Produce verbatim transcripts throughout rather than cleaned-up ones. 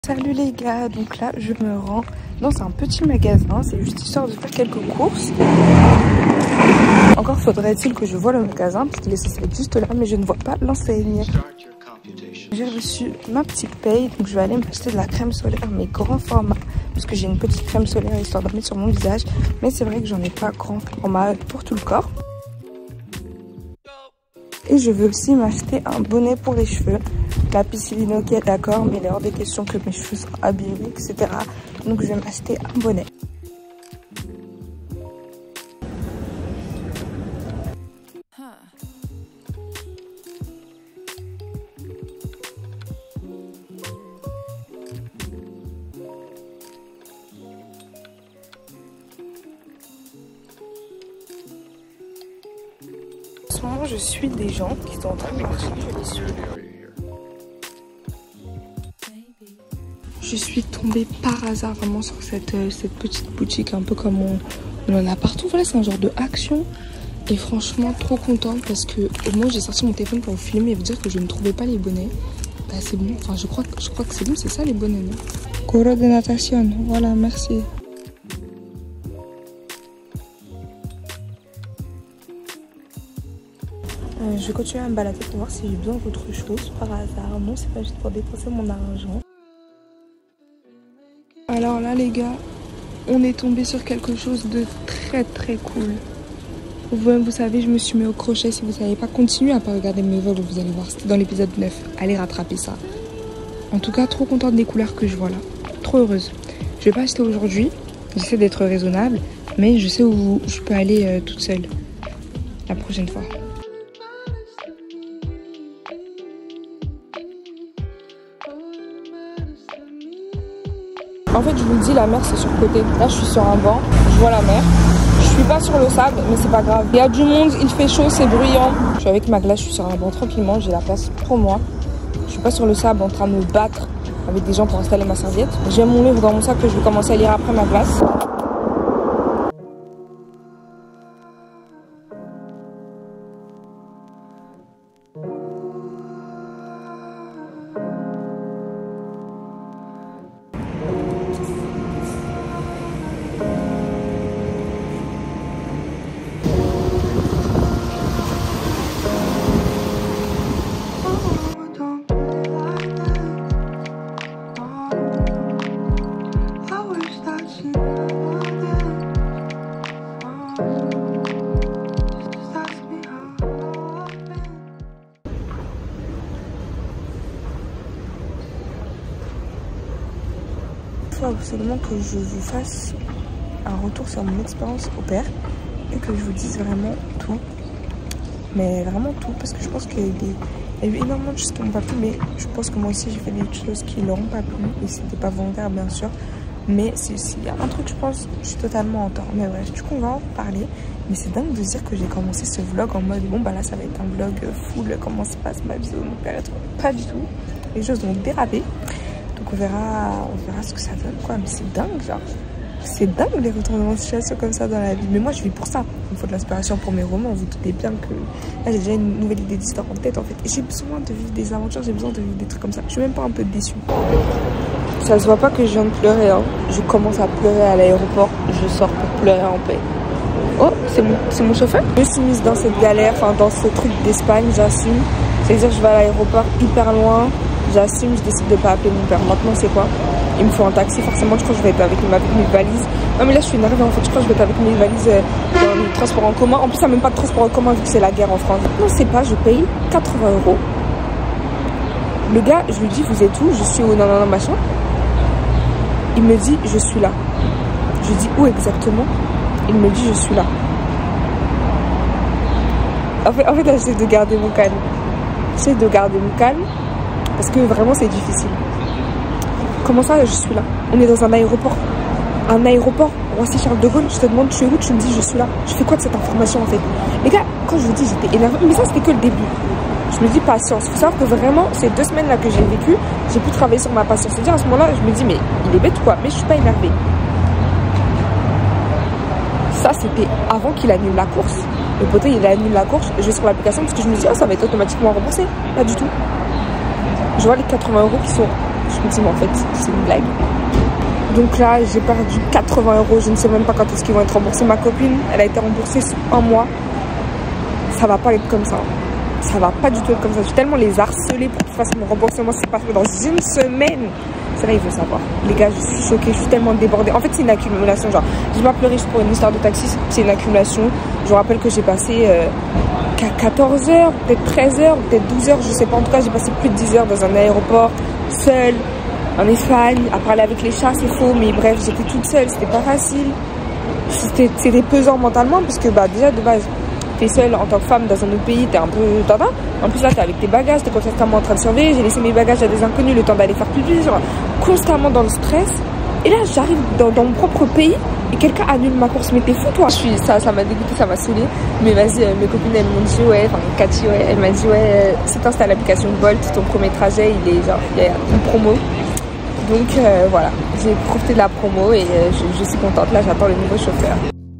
Salut les gars, donc là je me rends dans un petit magasin, c'est juste histoire de faire quelques courses. Encore faudrait-il que je voie le magasin parce qu'il est censé être juste là, mais je ne vois pas l'enseigne. J'ai reçu ma petite paye, donc je vais aller m'acheter de la crème solaire mais grand format parce que j'ai une petite crème solaire histoire de mettre sur mon visage, mais c'est vrai que j'en ai pas grand format pour tout le corps. Et je veux aussi m'acheter un bonnet pour les cheveux. La piscine, ok, d'accord, mais il est hors des questions que mes cheveux soient abîmés, et cetera. Donc je vais m'acheter un bonnet. En ce moment, je suis des gens qui sont en train de marcher. Je les suis. Je suis tombée par hasard vraiment sur cette, euh, cette petite boutique, un peu comme on, on en a partout. Voilà, c'est un genre de action. Et franchement, trop contente parce que au moins j'ai sorti mon téléphone pour vous filmer et vous dire que je ne trouvais pas les bonnets. Bah, c'est bon, enfin je crois, je crois que c'est bon, c'est ça les bonnets, non? Coro de natation, voilà, merci. Euh, je vais continuer à me balader pour voir si j'ai besoin d'autre chose par hasard. Non, c'est pas juste pour dépenser mon argent. Alors là les gars, on est tombé sur quelque chose de très très cool. Vous, vous savez, je me suis mis au crochet. Si vous savez pas, continuez à pas regarder mes vlogs, vous allez voir, c'était dans l'épisode neuf. Allez rattraper ça. En tout cas, trop contente des couleurs que je vois là. Trop heureuse. Je vais pas acheter aujourd'hui, j'essaie d'être raisonnable, mais je sais où je peux aller euh, toute seule la prochaine fois. En fait, je vous le dis, la mer c'est sur le côté. Là, je suis sur un banc, je vois la mer. Je suis pas sur le sable, mais c'est pas grave. Il y a du monde, il fait chaud, c'est bruyant. Je suis avec ma glace, je suis sur un banc tranquillement, j'ai la place pour moi. Je suis pas sur le sable en train de me battre avec des gens pour installer ma serviette. J'ai mon livre dans mon sac que je vais commencer à lire après ma glace. Il faut absolument que je vous fasse un retour sur mon expérience au père et que je vous dise vraiment tout, mais vraiment tout, parce que je pense qu'il y a eu énormément de choses qui m'ont pas plu, mais je pense que moi aussi j'ai fait des choses qui leur ont pas plu et c'était pas volontaire bien sûr, mais s'il y a un truc, je pense je suis totalement en tort. Mais bref, du coup on va en parler. Mais c'est dingue de dire que j'ai commencé ce vlog en mode bon bah là ça va être un vlog full comment se passe ma vie de mon père et tout. Pas du tout, les choses vont déraper. Donc on verra, on verra ce que ça donne quoi, mais c'est dingue genre. C'est dingue les retournements de situation comme ça dans la vie. Mais moi je vis pour ça. Il me faut de l'inspiration pour mes romans. Vous doutez bien que là j'ai déjà une nouvelle idée d'histoire en tête en fait. Et j'ai besoin de vivre des aventures, j'ai besoin de vivre des trucs comme ça. Je suis même pas un peu déçue. Ça se voit pas que je viens de pleurer hein. Je commence à pleurer à l'aéroport. Je sors pour pleurer en paix. Oh, c'est mon, c'est mon chauffeur. Je me suis mise dans cette galère, enfin dans ce truc d'Espagne, j'assume. C'est-à-dire je vais à l'aéroport hyper loin. J'assume, je décide de pas appeler mon père. Maintenant c'est quoi? Il me faut un taxi, forcément je crois que je vais pas avec, avec mes valises. Non mais là je suis énervée en fait, je crois que je vais pas avec mes valises euh, dans le transport en commun. En plus ça n'a même pas de transport en commun vu que c'est la guerre en France. Non c'est pas, je paye quatre-vingts euros. Le gars, je lui dis vous êtes où? Je suis au non non non machin. Il me dit je suis là. Je lui dis où exactement? Il me dit je suis là. En fait, en fait j'essaie de garder mon calme. J'essaie de garder mon calme. Parce que vraiment c'est difficile. Comment ça je suis là? On est dans un aéroport. Un aéroport, Roissy Charles de Gaulle, je te demande tu es où, tu me dis je suis là. Je fais quoi de cette information en fait? Les gars, quand je vous dis j'étais énervée, mais ça c'était que le début. Je me dis patience. Il faut savoir que vraiment ces deux semaines là que j'ai vécu, j'ai pu travailler sur ma patience. C'est-à-dire à ce moment-là, je me dis mais il est bête ou quoi? Mais je suis pas énervée. Ça c'était avant qu'il annule la course. Le poteau il annule la course, je vais sur l'application parce que je me dis oh ça va être automatiquement remboursé. Pas du tout. Je vois les quatre-vingts euros qui sont me dis mais en fait c'est une blague. Donc là j'ai perdu quatre-vingts euros, je ne sais même pas quand est-ce qu'ils vont être remboursés. Ma copine elle a été remboursée sur un mois. Ça va pas être comme ça. Ça va pas du tout être comme ça. Je suis tellement les harcelés pour qu'ils fassent mon remboursement. C'est parce que dans une semaine. C'est là, il veut savoir. Les gars, je suis choquée. Je suis tellement débordée. En fait, c'est une accumulation. Genre, je vais pas pleurer juste pour une histoire de taxi. C'est une accumulation. Je vous rappelle que j'ai passé euh, quatorze heures, peut-être treize heures, peut-être douze heures. Je sais pas. En tout cas, j'ai passé plus de dix heures dans un aéroport, seule, en Espagne, à parler avec les chats. C'est faux. Mais bref, j'étais toute seule. C'était pas facile. C'était pesant mentalement parce que, bah, déjà, de base, t'es seule en tant que femme dans un autre pays, t'es un peu tata. En plus là t'es avec tes bagages, t'es constamment en train de surveiller. J'ai laissé mes bagages à des inconnus le temps d'aller faire pipi, genre constamment dans le stress. Et là j'arrive dans, dans mon propre pays et quelqu'un annule ma course. Mais t'es fou toi. Je suis, ça, ça m'a dégoûté, ça m'a saoulé. Mais vas-y, euh, mes copines elles m'ont dit ouais, enfin Cathy ouais, elle m'a dit ouais, euh, si t'installes l'application Bolt, ton premier trajet il est genre, il y a une promo. Donc euh, voilà, j'ai profité de la promo et euh, je, je suis contente. Là j'attends le nouveau chauffeur.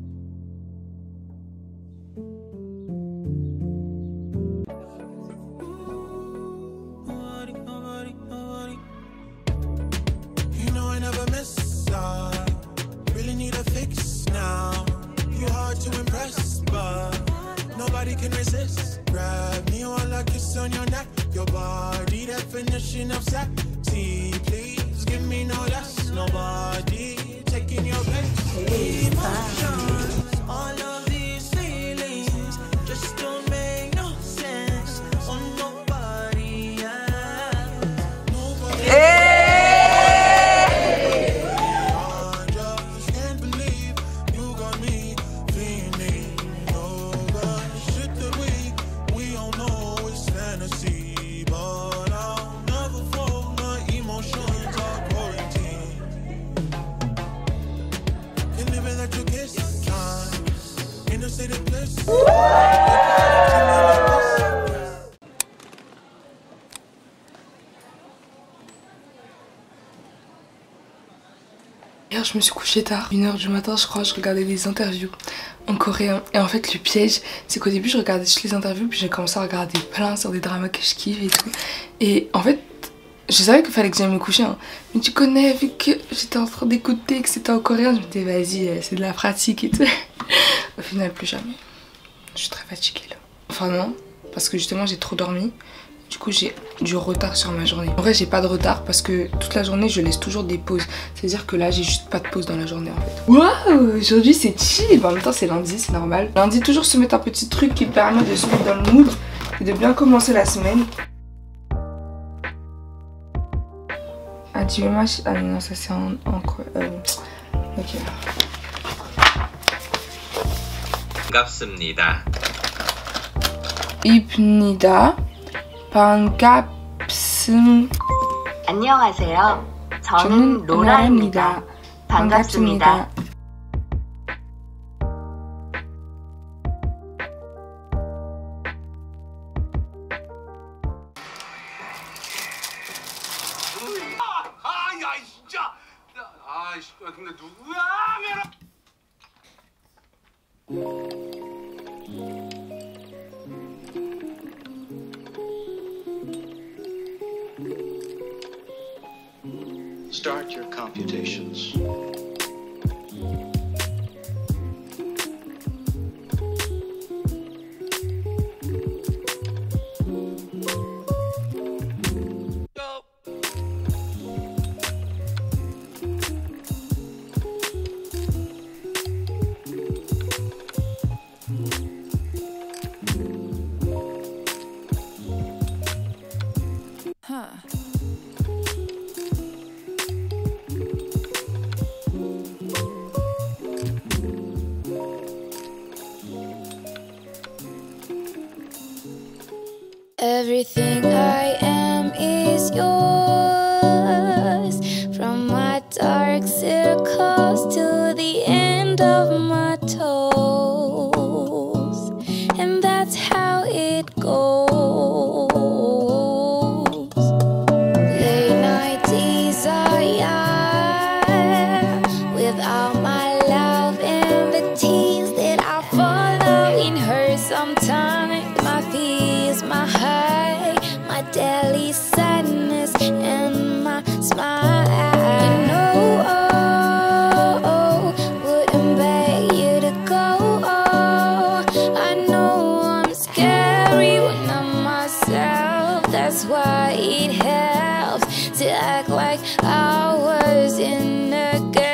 Hier je me suis couchée tard, une heure du matin je crois, je regardais des interviews en coréen. Et en fait le piège c'est qu'au début je regardais juste les interviews, puis j'ai commencé à regarder plein sur des dramas que je kiffe et tout. Et en fait je savais qu'il fallait que j'aille me coucher hein. Mais tu connais, vu que j'étais en train d'écouter que c'était en coréen, je me disais vas-y c'est de la pratique et tout. Au final plus jamais. Je suis très fatiguée là. Enfin non, parce que justement j'ai trop dormi. Du coup j'ai du retard sur ma journée. En vrai j'ai pas de retard parce que toute la journée je laisse toujours des pauses. C'est à dire que là j'ai juste pas de pause dans la journée en fait. Waouh, aujourd'hui c'est chill. En même temps c'est lundi, c'est normal. Lundi toujours se mettre un petit truc qui permet de se mettre dans le mood et de bien commencer la semaine. Adieu match. Ah non ça c'est en, en quoi euh, ok. 반갑습니다. 입니다. 반갑습. 안녕하세요. 저는 로라입니다. 반갑습니다. 아야 진짜. 아 근데 누구야? Start your computations. free when I'm myself. That's why it helps to act like I was in a girl.